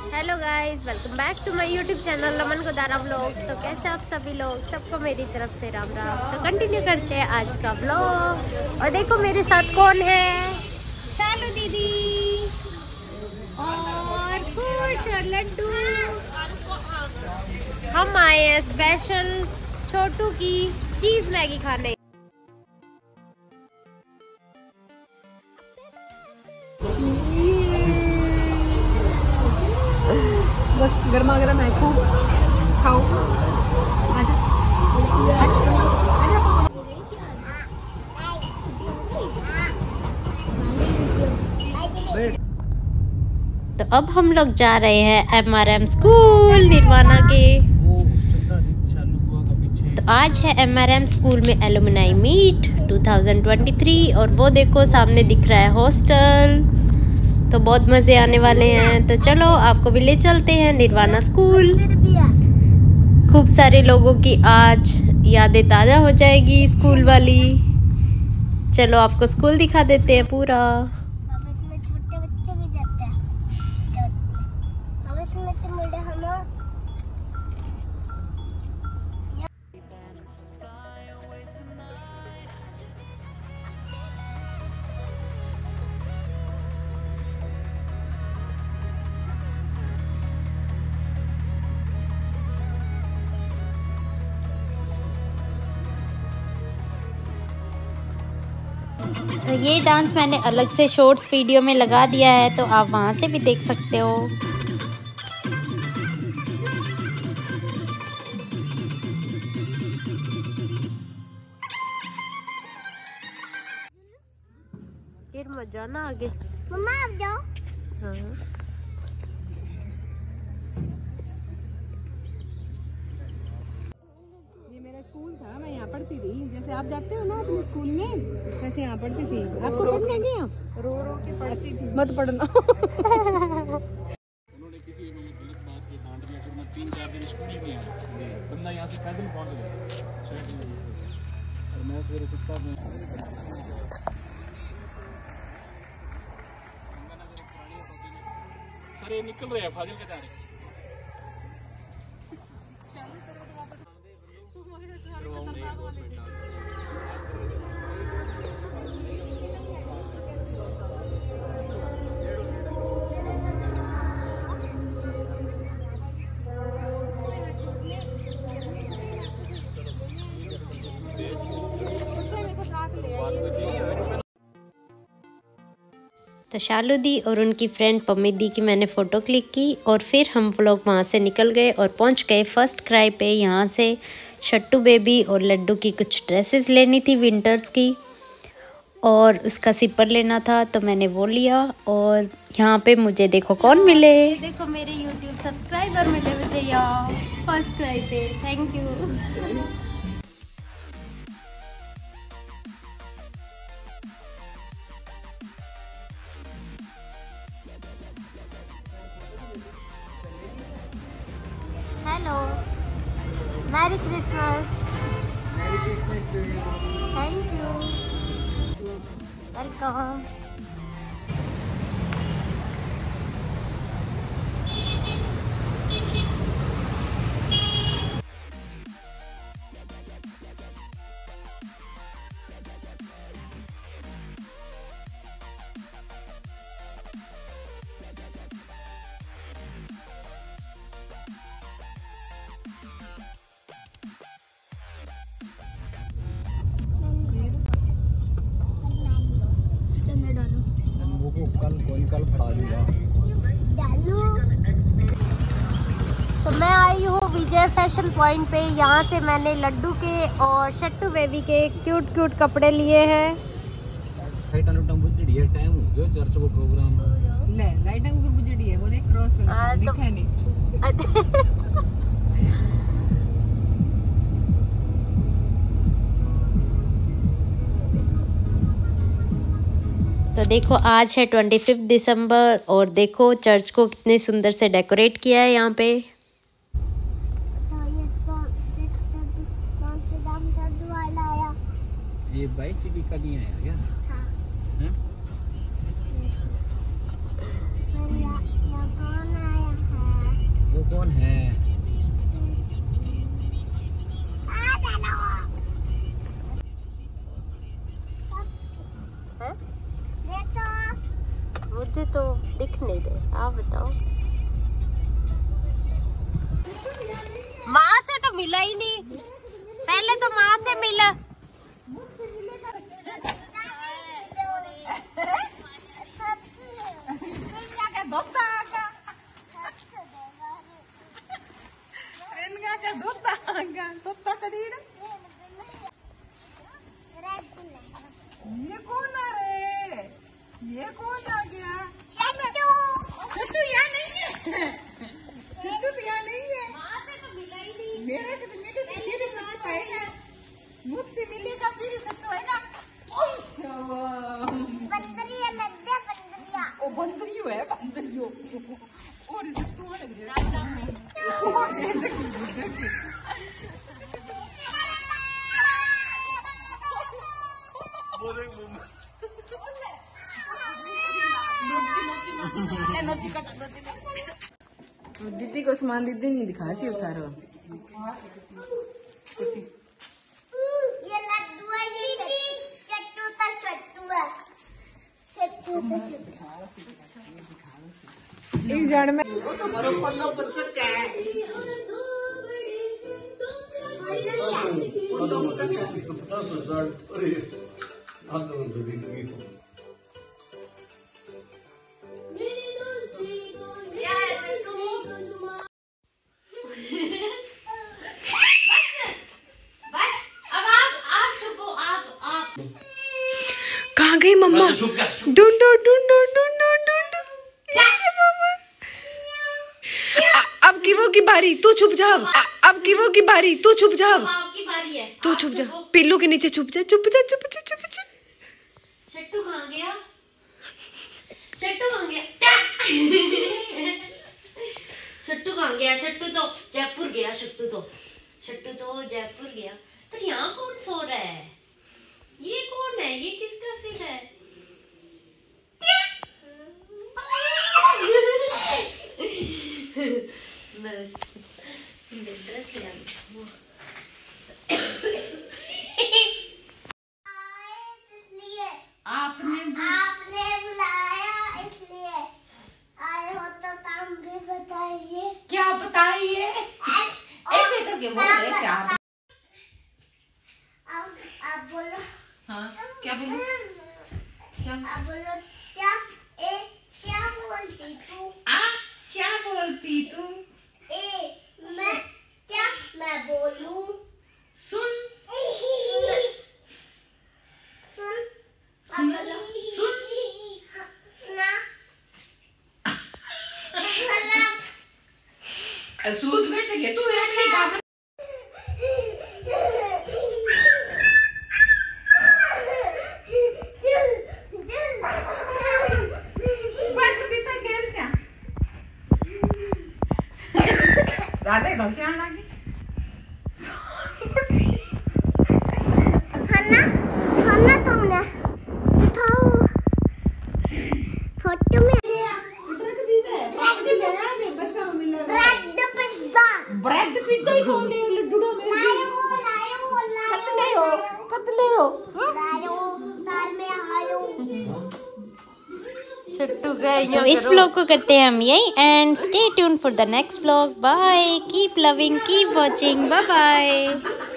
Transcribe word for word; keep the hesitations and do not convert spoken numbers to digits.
Hello guys, welcome back to my YouTube channel Raman Godara vlogs. तो कैसे आप सभी लोग, सबको मेरी तरफ से राम राम। तो कंटिन्यू करते हैं आज का व्लॉग। और देखो मेरे साथ कौन है, शालू दीदी और खुश और लड्डू। हम आए हैं स्पेशल छोटू की चीज मैगी खाने। बस गर्मा गर्म है, खूब खाओ। आजा तो अब हम लोग जा रहे हैं M R M school Nirvana के। तो आज है एम आर एम स्कूल में एलुमनाई मीट दो हज़ार तेईस और वो देखो सामने दिख रहा है हॉस्टल। तो बहुत मज़े आने वाले हैं। तो चलो आपको भी ले चलते हैं निर्वाणा स्कूल। खूब सारे लोगों की आज यादें ताज़ा हो जाएगी स्कूल वाली। चलो आपको स्कूल दिखा देते हैं पूरा। इसमें छोटे बच्चे भी जाते हैं, बच्चे। अब इसमें तो मुझे हम तो ये डांस मैंने अलग से शॉर्ट्स वीडियो में लगा दिया है, तो आप वहाँ से भी देख सकते हो। फिर मजा ना आगे। मम्मा आप जाओ। हाँ ये मेरा स्कूल था, मैं यहाँ पढ़ती थी। जैसे आप जाते हो ना अपने स्कूल में, वैसे यहाँ पढ़ती थी। आपको पढ़ने गए हो? रो रो के पढ़ती थी। मत पढ़ना। उन्होंने किसी गलत बात के कांड दिया, फिर मैं तीन चार दिन स्कूल ही नहीं आया। बंदा यहाँ से पैदल पहुँच गया और मैं सवेरे सुता में सर ये निकल रहे हैं फाजिल के जा रहे हैं। तो शालू दी और उनकी फ्रेंड पम्मी दी की मैंने फ़ोटो क्लिक की और फिर हम लोग वहाँ से निकल गए और पहुँच गए फर्स्ट क्राई पे। यहाँ से शट्टू बेबी और लड्डू की कुछ ड्रेसेस लेनी थी विंटर्स की, और उसका सिपर लेना था तो मैंने वो लिया। और यहाँ पे मुझे देखो कौन मिले, देखो मेरे यूट्यूब सब्सक्राइबर मिले मुझे यहाँ फर्स्ट क्राई पे। Thank you. Hello, merry Christmas. Merry Christmas to you. Thank you, welcome. इसके अंदर डालो वो को कल कोई कल फड़ा दूंगा। डालो। तो मैं आई हूँ विजय फैशन पॉइंट पे। यहाँ से मैंने लड्डू के और शट्टू बेबी के क्यूट क्यूट कपड़े लिए हैं। लाइटां लुटां बुझड़ी है, टाइम हो गया चर्च को प्रोग्राम। ले लाइटां ऊपर बुझड़ी है, वो देख क्रॉस पे हाँ, तो- दिखा नहीं। तो देखो आज है पच्चीस दिसंबर और देखो चर्च को कितने सुंदर से डेकोरेट किया है यहाँ पे। तो ये तो जिस कौन से दाम का दुआ लाया। ये बाईस जीबी का नहीं आया क्या? हाँ। हैं? फिर यहाँ यहाँ कौन आया है? आप बताओ। माँ से तो मिला ही नहीं, पहले तो माँ से मिला। ये कौन आ रहे? ये कौन आ गया? शट्टू शट्टू यहाँ नहीं है। शट्टू तो यहाँ नहीं है। माँ से तो मिला ही नहीं। मेरे से तो मेरे से फिर शट्टू आएगा, मुझसे मिलेगा फिर शट्टू आएगा। बंदरिया लड्डा बंदरिया। ओ बंदरियो है, बंदरियो। और शट्टू आने दे। दीदी को सामान दीदी नहीं दिखा सी सारा। ये लड्डू है दीदी, शट्टू तो शट्टू है, शट्टू तो शट्टू। एक जन में कहाँ गई मम्मा? ढूंढो ढूंढो ढूंढो ढूंढो। अब की वो की बारी, तू छुप जा। अब की वो की बारी, तू छुप जा। आपकी बारी है, तू छुप जा, पिल्लू के नीचे छुप जा, छुप जा, छुप जा, छुप जा। शट्टू कहाँ गया? शट्टू कहाँ गया? शट्टू कहाँ गया? शट्टू तो जयपुर गया। शट्टू तो शट्टू तो जयपुर गया। पर यहाँ कौन सो रहा है? ये कौन है? ये किसका सिर है? मैं ड्रेस ले आई। आपने आपने बुलाया इसलिए आए हो, तो काम भी बताइए। क्या बताइए? ऐसे करके बोल रहे थे आप। अब आप बोलो। हाँ, क्या बोलो? क्या? आप बोलो क्या? ए क्या बोलती तू? आ क्या बोलती तू? ए मैं क्या मैं बोलूं? सुन सुन सुन सुन ना सूद बैठ गया तू ऐसे ही काम। राधे घसियान लागी खाना खाना तुमने उठाओ फोटो में ब्रेड पिज्जा ब्रेड पिज्जा ही खोल ले लड्डू में लायो लायो पतले हो पतले हो लायो दाल में आयो। शट्टू गए। तो इस ब्लॉग को करते हैं हम यही and stay tuned for the next blog. Bye, keep loving, keep watching, bye bye.